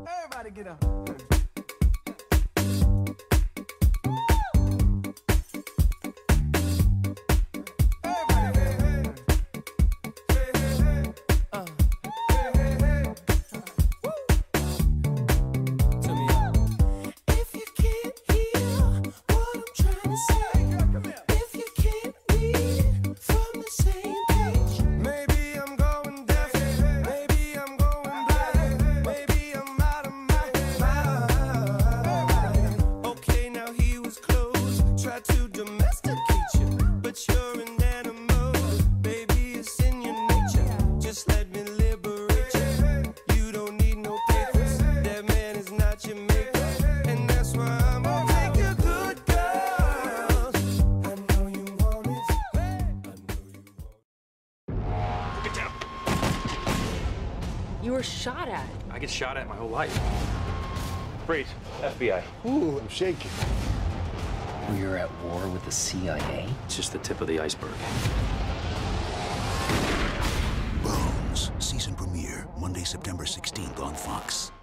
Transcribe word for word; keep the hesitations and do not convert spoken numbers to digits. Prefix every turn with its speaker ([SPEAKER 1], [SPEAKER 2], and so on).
[SPEAKER 1] Everybody get up.
[SPEAKER 2] You were shot at.
[SPEAKER 3] I get shot at my whole life. Freeze. F B I.
[SPEAKER 4] Ooh, I'm shaking.
[SPEAKER 5] We're at war with the C I A?
[SPEAKER 3] It's just the tip of the iceberg.
[SPEAKER 6] Bones, season premiere, Monday, September sixteenth on Fox.